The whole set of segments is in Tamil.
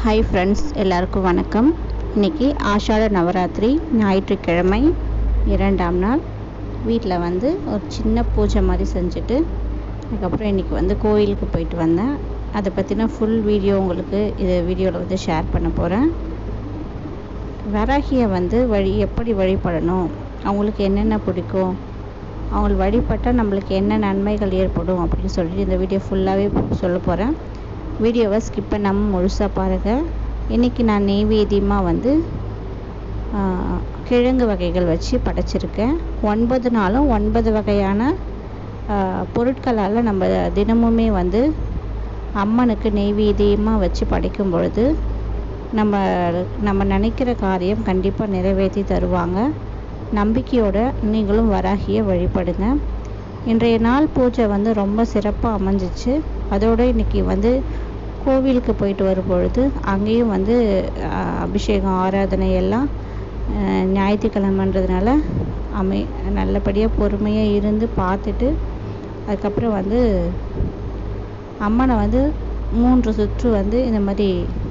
ஹாய் ஃப்ரெண்ட்ஸ், எல்லாருக்கும் வணக்கம். இன்றைக்கி ஆஷாட நவராத்திரி ஞாயிற்றுக்கிழமை 2ஆம் நாள். வீட்டில் வந்து ஒரு சின்ன பூஜை மாதிரி செஞ்சுட்டு அதுக்கப்புறம் இன்றைக்கி கோயிலுக்கு போயிட்டு வந்தேன். அதை பற்றின ஃபுல் வீடியோ உங்களுக்கு இது வீடியோவில் ஷேர் பண்ண போகிறேன். வராகியை எப்படி வழிபடணும், அவங்களுக்கு என்னென்ன பிடிக்கும், அவங்களை வழிபட்டால் நம்மளுக்கு என்ன நன்மைகள் ஏற்படும் அப்படின்னு சொல்லிட்டு இந்த வீடியோ ஃபுல்லாகவே சொல்ல போகிறேன். வீடியோவை ஸ்கிப் பண்ணாமல் முழுசாக பாருங்கள். இன்றைக்கி நான் நெய்வேத்தியமாக கிழங்கு வகைகள் வச்சு படைச்சிருக்கேன். 9 நாளும் 9 வகையான பொருட்களால் நம்ம தினமுமே அம்மனுக்கு நெய்வேத்தியமாக வச்சு படைக்கும் பொழுது நம்ம நினைக்கிற காரியம் கண்டிப்பாக நிறைவேற்றி தருவாங்க. நம்பிக்கையோடு நீங்களும் வராகியை வழிபடுங்க. இன்றைய நாள் பூஜை ரொம்ப சிறப்பாக அமைஞ்சிச்சு. அதோடு இன்றைக்கி கோவிலுக்கு போயிட்டு வரும் பொழுது அங்கேயும் அபிஷேகம் ஆராதனை எல்லாம் ஞாயிற்றுக்கிழமைன்றதுனால நல்லபடியாக பொறுமையாக இருந்து பார்த்துட்டு அதுக்கப்புறம் அம்மனை 3 சுற்று இந்த மாதிரி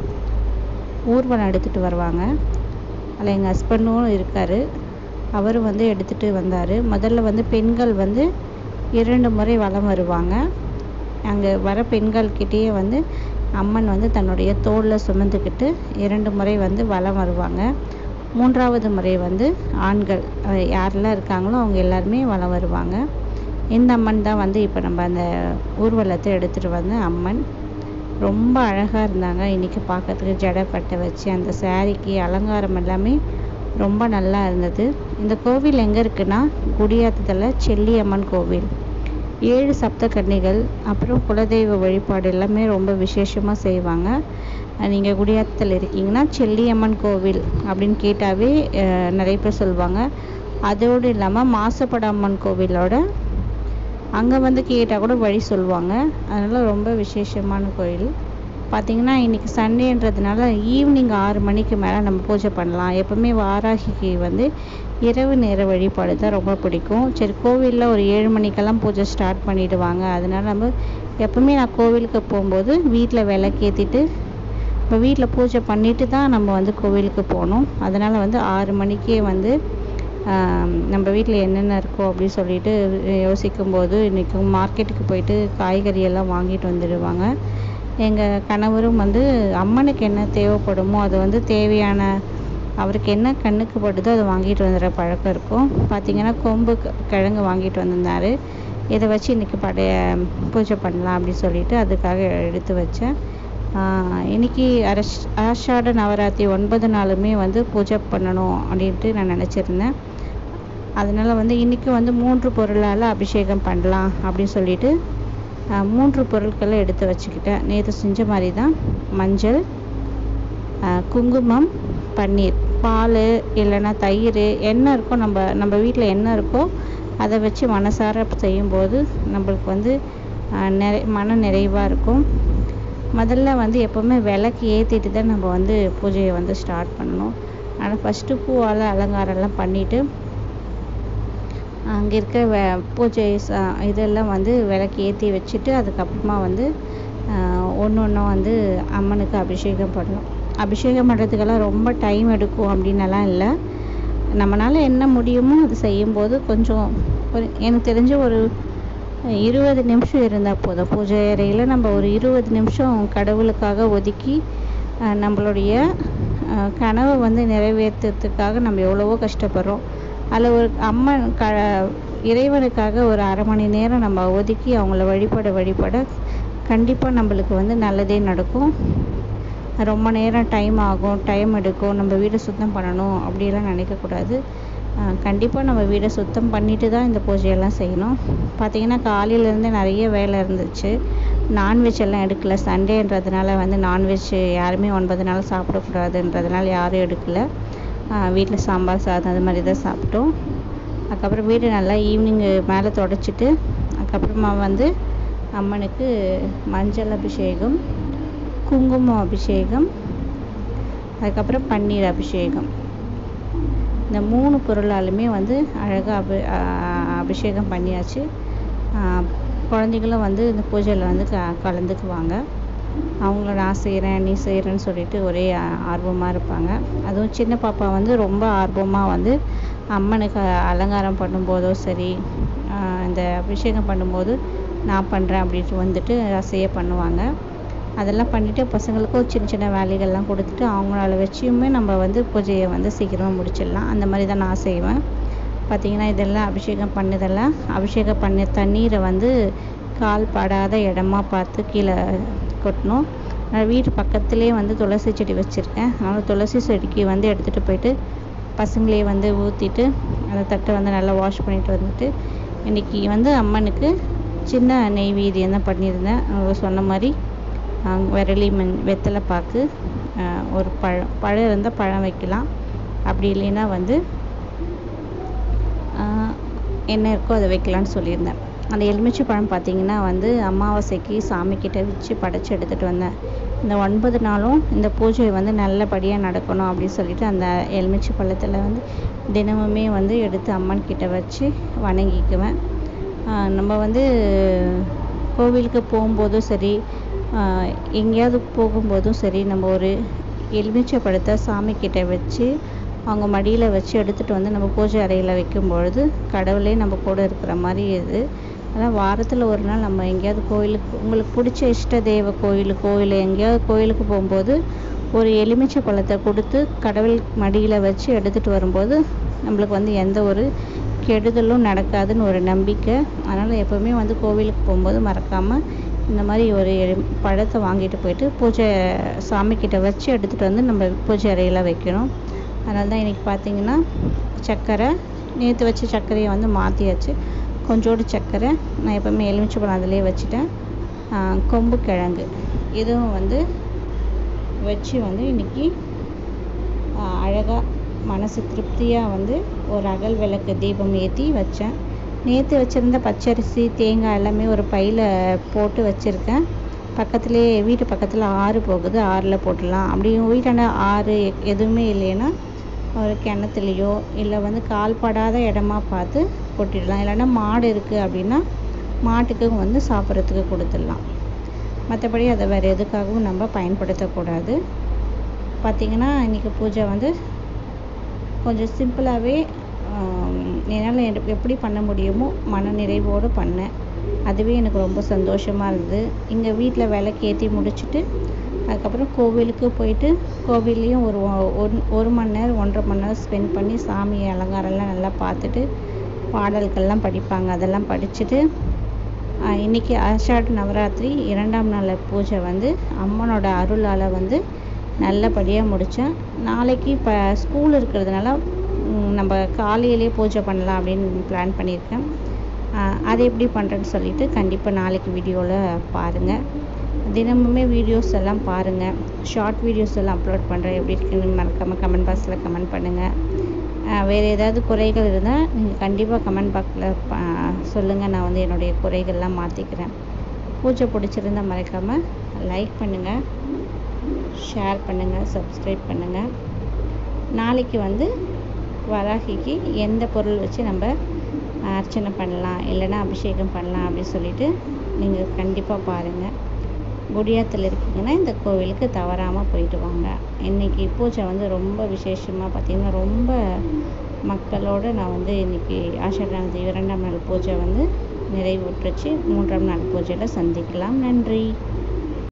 ஊர்வலம் எடுத்துகிட்டு வருவாங்க. அதில் எங்கள் ஹஸ்பண்டும் இருக்கார். அவரும் எடுத்துகிட்டு வந்தார். முதல்ல பெண்கள் 2 முறை வலம் வருவாங்க. அங்கே வர பெண்கள்கிட்டேயே அம்மன் தன்னுடைய தோளில் சுமந்துக்கிட்டு 2 முறை வலம் வருவாங்க. 3ஆவது முறை ஆண்கள் யாரெல்லாம் இருக்காங்களோ அவங்க எல்லாருமே வலம் வருவாங்க. இந்த அம்மன் தான் இப்போ நம்ம அந்த ஊர்வலத்தை எடுத்துகிட்டு வந்த அம்மன். ரொம்ப அழகாக இருந்தாங்க. இன்றைக்கி பார்க்கறதுக்கு ஜடை கட்டை வச்சு அந்த சாரிக்கு அலங்காரம் எல்லாமே ரொம்ப நல்லா இருந்தது. இந்த கோவில் எங்கே இருக்குன்னா குடியாத்தத்தில் செல்லியம்மன் கோவில். 7 சப்தகன்னிகள் அப்புறம் குலதெய்வ வழிபாடு எல்லாமே ரொம்ப விசேஷமாக செய்வாங்க. நீங்கள் குடியாத்தத்தில் இருக்கீங்கன்னா செல்லியம்மன் கோவில் அப்படின்னு கேட்டாவே நிறைய பேர் சொல்லுவாங்க. அதோடு இல்லாமல் மாசப்பட அம்மன் கோவிலோட அங்கே கேட்டால் கூட வழி சொல்லுவாங்க. அதனால் ரொம்ப விசேஷமான கோயில். பார்த்திங்கன்னா இன்றைக்கி சண்டேன்றதுனால ஈவினிங் 6 மணிக்கு மேலே நம்ம பூஜை பண்ணலாம். எப்போவுமே வாராகிக்கு இரவு நேர வழிபாடு தான் ரொம்ப பிடிக்கும். சரி, கோவிலில் ஒரு 7 மணிக்கெல்லாம் பூஜை ஸ்டார்ட் பண்ணிவிடுவாங்க. அதனால் நம்ம எப்போவுமே நான் கோவிலுக்கு போகும்போது வீட்டில் விளக்கேற்றிட்டு இப்போ வீட்டில் பூஜை பண்ணிவிட்டு தான் நம்ம கோவிலுக்கு போகணும். அதனால் 6 மணிக்கே நம்ம வீட்டில் என்னென்ன இருக்கோ அப்படின்னு சொல்லிட்டு யோசிக்கும்போது இன்றைக்கி மார்க்கெட்டுக்கு போயிட்டு காய்கறி எல்லாம் வாங்கிட்டு வந்துடுவாங்க. எங்கள் கணவரும் அம்மனுக்கு என்ன தேவைப்படுமோ அது தேவையான அவருக்கு என்ன கண்ணுக்கு படுதோ அதை வாங்கிட்டு வந்துடுற பழக்கம் இருக்கும். பார்த்திங்கன்னா கொம்பு கிழங்கு வாங்கிட்டு வந்திருந்தார். இதை வச்சு இன்றைக்கி பூஜை பண்ணலாம் அப்படின்னு சொல்லிட்டு அதுக்காக எடுத்து வச்சேன். இன்றைக்கி ஆஷாட நவராத்திரி 9 நாளுமே பூஜை பண்ணணும் அப்படின்ட்டு நான் நினச்சிருந்தேன். அதனால் இன்றைக்கி 3 பொருளால் அபிஷேகம் பண்ணலாம் அப்படின்னு சொல்லிட்டு 3 பொருட்களை எடுத்து வச்சுக்கிட்டேன். நேற்று செஞ்ச மாதிரி தான் மஞ்சள், குங்குமம், பன்னீர், பால் இல்லைன்னா தயிர், என்ன இருக்கோ நம்ம வீட்டில் என்ன இருக்கோ அதை வச்சு மனசார செய்யும்போது நம்மளுக்கு மன நிறைவாக இருக்கும். முதல்ல எப்போவுமே விளக்கு ஏற்றிட்டு தான் நம்ம பூஜையை ஸ்டார்ட் பண்ணணும். ஆனால் ஃபஸ்ட்டு பூவால் அலங்காரம்லாம் பண்ணிவிட்டு அங்கே இருக்க பூஜை இதெல்லாம் விளக்கு ஏற்றி வச்சுட்டு அதுக்கப்புறமா ஒன்றும் அம்மனுக்கு அபிஷேகம் பண்ணணும். அபிஷேகம் பண்ணுறதுக்கெல்லாம் ரொம்ப டைம் எடுக்கும் அப்படின்னலாம் இல்லை. நம்மளால் என்ன முடியுமோ அது செய்யும்போது கொஞ்சம் எனக்கு தெரிஞ்ச ஒரு 20 நிமிஷம் இருந்தால் போதும். பூஜை அறையில் நம்ம ஒரு 20 நிமிஷம் கடவுளுக்காக ஒதுக்கி நம்மளுடைய கனவை நிறைவேற்றுறதுக்காக நம்ம எவ்வளவோ கஷ்டப்படுறோம். அதில் ஒரு அம்மன் இறைவனுக்காக ஒரு அரை மணி நேரம் நம்ம ஒதுக்கி அவங்கள வழிபட கண்டிப்பாக நம்மளுக்கு நல்லதே நடக்கும். ரொம்ப நேரம் டைம் எடுக்கும். நம்ம வீடை சுத்தம் பண்ணணும் அப்படியெல்லாம் நினைக்கக்கூடாது. கண்டிப்பாக நம்ம வீடை சுத்தம் பண்ணிட்டு தான் இந்த பூஜையெல்லாம் செய்யணும். பார்த்திங்கன்னா காலையிலேருந்தே நிறைய வேலை இருந்துச்சு. நான்வெஜ் எல்லாம் எடுக்கலை. சண்டேன்றதுனால நான்வெஜ் யாருமே 9 நாள் சாப்பிடக்கூடாதுன்றதுனால யாரும் எடுக்கலை. வீட்டில் சாம்பார் சாதம் அது மாதிரி தான் சாப்பிட்டோம். அதுக்கப்புறம் வீடு நல்லா ஈவினிங் மேலே தொடச்சிட்டு அதுக்கப்புறமா அம்மனுக்கு மஞ்சள் அபிஷேகம், குங்குமம் அபிஷேகம், அதுக்கப்புறம் பன்னீர் அபிஷேகம், இந்த 3 பொருளாலுமே அழகாக அபிஷேகம் பண்ணியாச்சு. குழந்தைகளும் இந்த பூஜையில் கலந்துக்குவாங்க. அவங்கள நான் செய்கிறேன் நீ செய்கிறேன்னு சொல்லிட்டு ஒரே ஆர்வமாக இருப்பாங்க. அதுவும் சின்ன பாப்பா வந்து ரொம்ப ஆர்வமாக வந்து அம்மனுக்கு அலங்காரம் பண்ணும்போதோ சரி, இந்த அபிஷேகம் பண்ணும்போது நான் பண்ணுறேன் அப்படின்ட்டு வந்துட்டு அசைய பண்ணுவாங்க. அதெல்லாம் பண்ணிவிட்டு பசங்களுக்கும் சின்ன சின்ன வேலைகள்லாம் கொடுத்துட்டு அவங்களால வச்சியுமே நம்ம வந்து பூஜையை வந்து சீக்கிரமாக முடிச்சிடலாம். அந்த மாதிரி தான் நான் செய்வேன். பார்த்திங்கன்னா இதெல்லாம் அபிஷேகம் பண்ண தண்ணீரை வந்து கால் படாத இடமா பார்த்து கீழே கொட்டணும். நான் வீட்டு பக்கத்துலேயே வந்து துளசி செடி வச்சுருக்கேன். அதனால் துளசி செடிக்கு வந்து எடுத்துகிட்டு போயிட்டு பசங்களே வந்து ஊற்றிட்டு அந்த தட்டை வந்து நல்லா வாஷ் பண்ணிட்டு வந்துட்டு இன்றைக்கி வந்து அம்மனுக்கு சின்ன நெய்வேத்தியம் தான் பண்ணியிருந்தேன். அவங்க சொன்ன மாதிரி விரலி வெத்தலை பாக்கு, ஒரு பழம் இருந்தால் பழம் வைக்கலாம், அப்படி இல்லைன்னா வந்து என்ன இருக்கோ அதை வைக்கலான்னு சொல்லியிருந்தேன். அந்த எலுமிச்சை பழம் பார்த்திங்கன்னா வந்து அமாவாசைக்கு சாமிக்கிட்ட வச்சு படைச்சி எடுத்துகிட்டு வந்தேன். இந்த 9 நாளும் இந்த பூஜை வந்து நல்லபடியாக நடக்கணும் அப்படின்னு சொல்லிட்டு அந்த எலுமிச்சை பழத்தில் வந்து தினமுமே வந்து எடுத்து அம்மன் கிட்ட வச்சு வணங்கிக்குவேன். நம்ம வந்து கோவிலுக்கு போகும்போதும் சரி, எங்கேயாவது போகும்போதும் சரி, நம்ம ஒரு எலுமிச்சை பழத்தை சாமிக்கிட்ட வச்சு அவங்க மடியில் வச்சு எடுத்துகிட்டு வந்து நம்ம பூஜை அறையில் வைக்கும்பொழுது கடவுளே நம்ம கூட இருக்கிற மாதிரி இது. அதான் வாரத்தில் ஒரு நாள் நம்ம எங்கேயாவது கோயிலுக்கு, உங்களுக்கு பிடிச்ச இஷ்ட தெய்வ கோயிலுக்கோ இல்லை எங்கேயாவது கோயிலுக்கு போகும்போது ஒரு எலுமிச்சை பழத்தை கொடுத்து கடவுள் மடியில் வச்சு எடுத்துகிட்டு வரும்போது நம்மளுக்கு வந்து எந்த ஒரு கெடுதலும் நடக்காதுன்னு ஒரு நம்பிக்கை. அதனால் எப்போவுமே வந்து கோவிலுக்கு போகும்போது மறக்காமல் இந்த மாதிரி ஒரு பழத்தை வாங்கிட்டு போயிட்டு பூஜை சாமிக்கிட்ட வச்சு எடுத்துகிட்டு வந்து நம்ம பூஜை அறையில் வைக்கணும். அதனால தான் இன்றைக்கி பார்த்திங்கன்னா சர்க்கரை, நேற்று வச்ச சர்க்கரையை வந்து மாற்றியாச்சு. கொஞ்சோடு சர்க்கரை, நான் எப்போவுமே எலுமிச்சை பழம் அதிலே வச்சுட்டேன். கொம்பு கிழங்கு இதுவும் வந்து வச்சு வந்து இன்றைக்கி அழகாக மனசு திருப்தியாக வந்து ஒரு அகல் விளக்கு தீபம் ஏற்றி வச்சேன். நேற்று வச்சுருந்த பச்சரிசி தேங்காய் எல்லாமே ஒரு பையில் போட்டு வச்சுருக்கேன். பக்கத்துலேயே வீட்டு பக்கத்தில் ஆறு போகுது, ஆறில் போட்டுடலாம். அப்படியும் வீட்டாண்ட ஆறு எதுவுமே இல்லைன்னா ஒரு கிணத்துலையோ இல்லை வந்து கால் படாத இடமா பார்த்து கொட்டிடலாம். இல்லைன்னா மாடு இருக்குது அப்படின்னா மாட்டுக்கு வந்து சாப்பிட்றதுக்கு கொடுத்துடலாம். மற்றபடி அதை வேறு எதுக்காகவும் நம்ம பயன்படுத்தக்கூடாது. பார்த்திங்கன்னா இன்றைக்கி பூஜை வந்து கொஞ்சம் சிம்பிளாகவே என்னால் எப்படி பண்ண முடியுமோ மன நிறைவோடு பண்ணேன். அதுவே எனக்கு ரொம்ப சந்தோஷமாக இருந்தது. இங்கே வீட்டில் விளக்கு ஏற்றி முடிச்சுட்டு அதுக்கப்புறம் கோவிலுக்கு போயிட்டு கோவில்லையும் ஒரு மணி நேரம் 1.5 மணி நேரம் ஸ்பெண்ட் பண்ணி சாமி அலங்காரம்லாம் நல்லா பார்த்துட்டு பாடல்கள்லாம் படிப்பாங்க, அதெல்லாம் படிச்சுட்டு இன்றைக்கி ஆஷாட நவராத்திரி 2ஆம் நாள் பூஜை வந்து அம்மனோட அருளால் வந்து நல்லபடியாக முடித்தேன். நாளைக்கு இப்போ ஸ்கூல் இருக்கிறதுனால நம்ம காலையிலே பூஜை பண்ணலாம் அப்படின்னு பிளான் பண்ணியிருக்கேன். அதை எப்படி பண்ணுறேன்னு சொல்லிட்டு கண்டிப்பாக நாளைக்கு வீடியோவில் பாருங்கள். தினமுமே வீடியோஸ் எல்லாம் பாருங்கள். ஷார்ட் வீடியோஸ் எல்லாம் அப்லோட் பண்ணுறேன். எப்படி இருக்குன்னு மறக்காமல் கமெண்ட் பாக்ஸில் கமெண்ட் பண்ணுங்கள். வேறு ஏதாவது குறைகள் இருந்தால் நீங்கள் கண்டிப்பாக கமெண்ட் பாக்ஸில் சொல்லுங்கள். நான் வந்து என்னுடைய குறைகள்லாம் மாற்றிக்கிறேன். பூஜை பிடிச்சிருந்தால் மறக்காமல் லைக் பண்ணுங்கள், ஷேர் பண்ணுங்கள், சப்ஸ்கிரைப் பண்ணுங்கள். நாளைக்கு வந்து வராகிக்கு எந்த பொருள் வச்சு நம்ம அர்ச்சனை பண்ணலாம் இல்லைன்னா அபிஷேகம் பண்ணலாம் அப்படின்னு சொல்லிட்டு நீங்கள் கண்டிப்பாக பாருங்கள். குடியாத்தில் இருக்கீங்கன்னா இந்த கோவிலுக்கு தவறாமல் போயிட்டு வாங்க. இன்றைக்கி பூஜை வந்து ரொம்ப விசேஷமாக பார்த்திங்கன்னா ரொம்ப மக்களோடு நான் வந்து இன்றைக்கி ஆஷாட நவராத்திரி 2ஆம் நாள் பூஜை வந்து நிறைவுற்றுச்சு. 3ஆம் நாள் பூஜையில் சந்திக்கலாம். நன்றி.